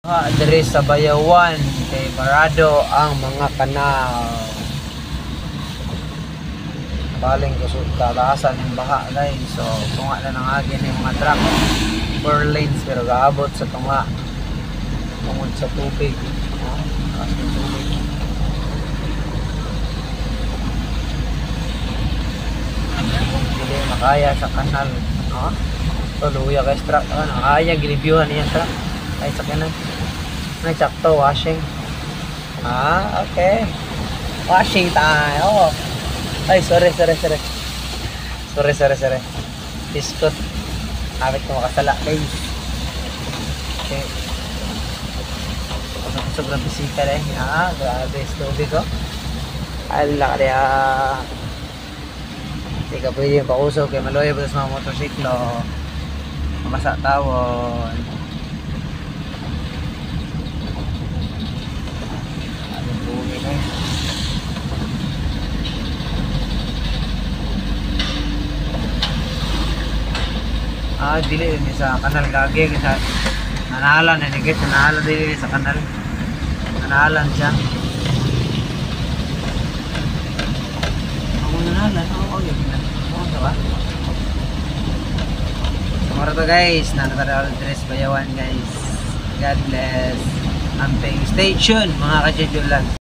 Diri sa Bayawan kay barado ang mga kanal. Baling kusog tataasan ng baha guys. So tunga na ng agin yung mga truck 4 lanes pero gaabot sa tunga tungod sa tubig. Taas ng tubig. Hindi makaya sa kanal. So luya guys truck. Nakaya gilibyuhan niya truck. Ay sa kanan. May sakto washing. Okay. Washing time. Oh. Ay, sorry. Biskot. Habit ko makasala, guys. Okay. Sobrang bisita rin. Grabe. Tubig ko. Ala ka rin. Hindi ka pwede yung pausog. Kaya maloy pa sa mga motorsiklo. Mamasa tawon. Dili din sa kanal gagi sa nanahalan na guys, nanahalan dili sa kanal. Nanahalan siya. Ako nanahalan, yun na. Diba? Tomorrow to guys, nanatara Tres Bayawan guys. God bless. Amping station mga ka-schedule lang.